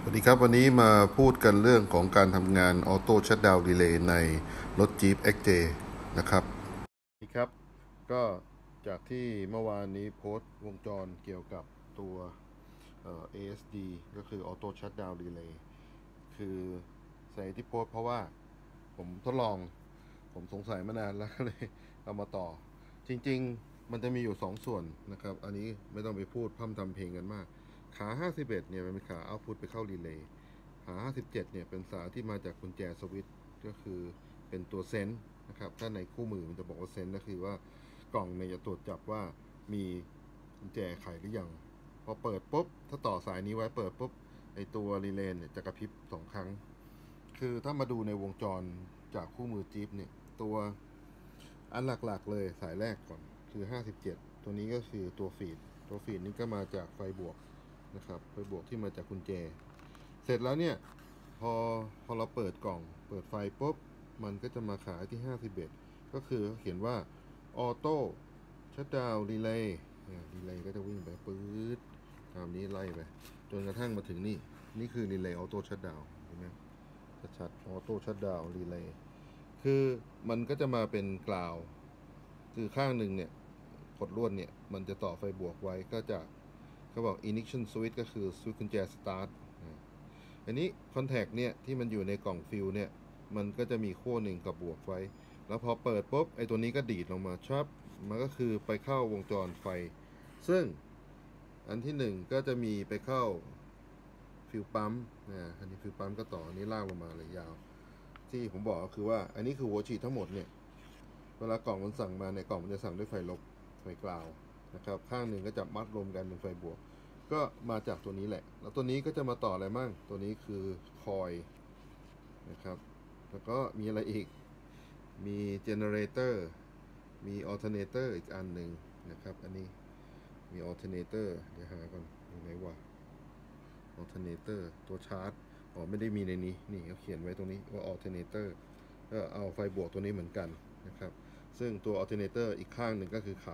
วัสดีครับวันนี้มาพูดกันเรื่องของการทำงานออโต้ชัตดาวน์รีเลย์ในรถ Jeep XJ นะครับนี่ครับก็จากที่เมื่อวานนี้โพสต์วงจรเกี่ยวกับตัวASD ก็คือออโต้ชัตดาวน์รีเลย์คือใส่ที่โพสต์เพราะว่าผมทดลองผมสงสัยมานานแล้วเลยเอามาต่อจริงๆมันจะมีอยู่2ส่วนนะครับอันนี้ไม่ต้องไปพูดพร่ำทำเพลงกันมากขา51เนี่ยเป็นขาเอาพุตไปเข้ารีเลย์ขา57เนี่ยเป็นสายที่มาจากกุญแจสวิตช์ก็คือเป็นตัวเซนส์นะครับถ้าในคู่มือมันจะบอกว่าเซนส์ก็คือว่ากล่องเนี่ยจะตรวจจับว่ามีกุญแจไขหรือยังพอเปิดปุ๊บถ้าต่อสายนี้ไว้เปิดปุ๊บไอตัวรีเลย์เนี่ยจะกระพริบ2 ครั้งคือถ้ามาดูในวงจรจากคู่มือจี๊ปเนี่ยตัวอันหลักๆเลยสายแรกก่อนคือ57ตัวนี้ก็คือตัวฟีดนี้ก็มาจากไฟบวกนะครับไฟบวกที่มาจากกุญแจเสร็จแล้วเนี่ยพอเราเปิดกล่องเปิดไฟปุ๊บมันก็จะมาขายที่51ก็คือเขียนว่าออโต้ชัตดาวน์รีเลย์ก็จะวิ่งไปปื๊ดตามนี้ไล่ไปจนกระทั่งมาถึงนี่คือรีเลย์ออโต้ชัตดาวน์เห็นไหมชัดออโต้ชัตดาวน์รีเลย์คือมันก็จะมาเป็นกล่าวคือข้างหนึ่งเนี่ยกดลวดเนี่ยมันจะต่อไฟบวกไว้ก็จะเขาบอก ignition switch ก็คือสวิตช์กุญแจ start อันนี้ contact เนี่ยที่มันอยู่ในกล่องฟิลเนี่ยมันก็จะมีขั้วหนึ่งกับบวกไว้แล้วพอเปิดปุ๊บไอตัวนี้ก็ดีดลงมาชับมันก็คือไปเข้าวงจรไฟซึ่งอันที่1ก็จะมีไปเข้าฟิลปั๊มอันนี้ฟิลปั๊มก็ต่ออันนี้ลากลงมาเลยยาวที่ผมบอกก็คือว่าอันนี้คือหัวฉีดทั้งหมดเนี่ยเวลากล่องมันสั่งมาในกล่องมันจะสั่งด้วยไฟลบไฟกราวนะครับข้างหนึ่งก็จะมัดรวมกันเป็นไฟบวกก็มาจากตัวนี้แหละแล้วตัวนี้ก็จะมาต่ออะไรมั่งตัวนี้คือคอยนะครับแล้วก็มีอะไรอีกมีเจเนเรเตอร์มีอัลเทอร์เนเตอร์อีกอันหนึ่งนะครับอันนี้มีอัลเทอร์เนเตอร์เดี๋ยวหาก่อนอยู่ไหนวะอัลเทอร์เนเตอร์ตัวชาร์จไม่ได้มีในนี้นี่เขาเขียนไว้ตรงนี้ว่าอัลเทอร์เนเตอร์ก็เอาไฟบวกตัวนี้เหมือนกันนะครับซึ่งตัวอัลเทอร์เนเตอร์อีกข้างหนึ่งก็คือขา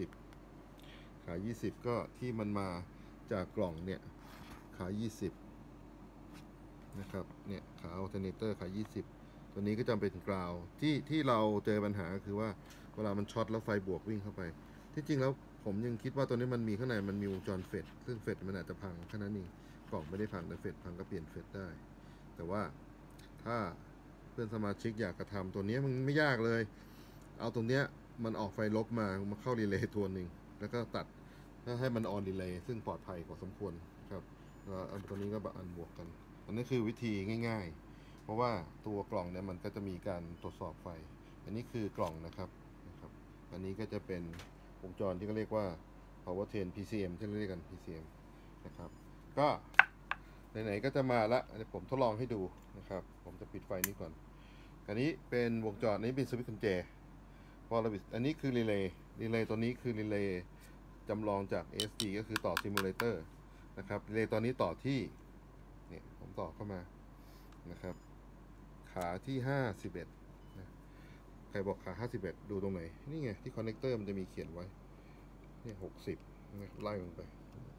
20ก็ที่มันมาจากกล่องเนี่ยขา20นะครับเนี่ยขาอัลเทอร์เนเตอร์ขา20ตัวนี้ก็จำเป็นกราวที่เราเจอปัญหาคือว่าเวลามันช็อตแล้วไฟบวกวิ่งเข้าไปที่จริงแล้วผมยังคิดว่าตัวนี้มันมีข้างในมันมีวงจรเฟดซึ่งเฟดมันอาจจะพังแค่นั้นเองกล่องไม่ได้พังแต่เฟดพังก็เปลี่ยนเฟดได้แต่ว่าถ้าเพื่อนสมาชิกอยากกระทำตัวนี้มันไม่ยากเลยเอาตรงเนี้ยมันออกไฟลบมาเข้ารีเลย์ตัวหนึ่งแล้วก็ตัดถ้าให้มันออนรีเลย์ซึ่งปลอดภัยกว่าสมควรครับแล้วอันตัวนี้ก็แบบอันบวกกันอันนี้คือวิธีง่ายๆเพราะว่าตัวกล่องเนี่ยมันก็จะมีการตรวจสอบไฟอันนี้คือกล่องนะครับอันนี้ก็จะเป็นวงจรที่เขาเรียกว่า power train PCM ที่เรียกกัน PCM นะครับก็ไหนๆก็จะมาละผมทดลองให้ดูนะครับผมจะปิดไฟนี้ก่อนอันนี้เป็นวงจรนี้เป็นสวิตช์กุญแจพอเราปิดอันนี้คือรีเลย์ตัวนี้คือรีเลย์จำลองจาก SD ก็คือต่อซิมูเลเตอร์นะครับรีเลย์ตอนนี้ต่อที่เนี่ยผมต่อเข้ามานะครับขาที่51นะใครบอกขา51ดูตรงไหนนี่ไงที่คอนเนคเตอร์มันจะมีเขียนไว้เนี่ย60นะไล่ลงไป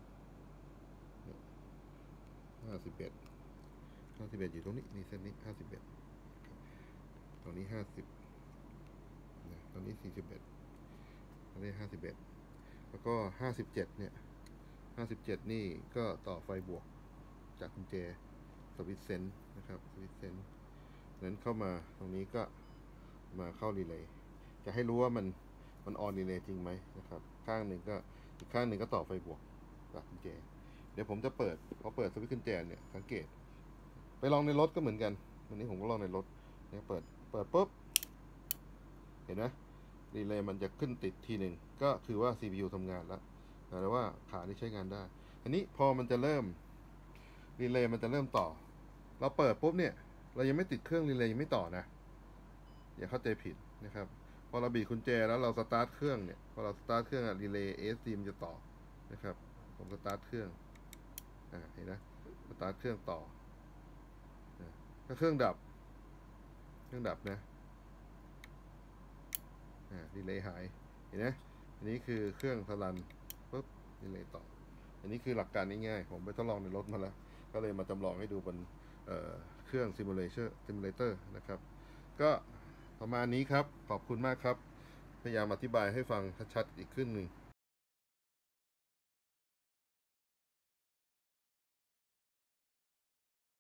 51อยู่ตรงนี้นี่เส้นนี้51ตรงนี้50นะตรงนี้41ตรงนี้51แล้วก็57เนี่ย57นี่ก็ต่อไฟบวกจากกุญแจสวิตช์เซนส์นะครับสวิตช์เซนส์นั้นเข้ามาตรงนี้ก็มาเข้ารีเลย์จะให้รู้ว่ามันออนรีเลย์จริงไหมนะครับข้างหนึ่งก็อีกข้างหนึ่งก็ต่อไฟบวกจากกุญแจเดี๋ยวผมจะเปิดพอเปิดสวิตช์กุญแจเนี่ยสังเกตไปลองในรถก็เหมือนกันวันนี้ผมก็ลองในรถเนี่ยเปิดปุ๊บเห็นไหมรีเลย์มันจะขึ้นติดทีหนึ่งก็คือว่า CPU ทำงานแล้วแต่ว่าขานี่ใช้งานได้อันนี้พอมันจะเริ่มรีเลย์มันจะเริ่มต่อเราเปิดปุ๊บเนี่ยเรายังไม่ติดเครื่องรีเลย์ยังไม่ต่อนะอย่าเข้าใจผิดนะครับพอเราบีบกุญแจแล้วเราสตาร์ทเครื่องเนี่ยพอเราสตาร์ทเครื่องรีเลย์ ASD มันจะต่อนะครับผมสตาร์ทเครื่องเห็นนะสตาร์ทเครื่องต่อถ้าเครื่องดับนะรีเลย์หายเห็นไหมอันนี้คือเครื่องสลันปุ๊บรีเลย์ต่ออันนี้คือหลักการง่ายๆผมไปทดลองในรถมาแล้วก็เลยมาจำลองให้ดูบนเครื่องซิมูเลเตอร์นะครับก็ประมาณนี้ครับขอบคุณมากครับพยายามอธิบายให้ฟังชัดๆอีกขึ้นหนึ่ง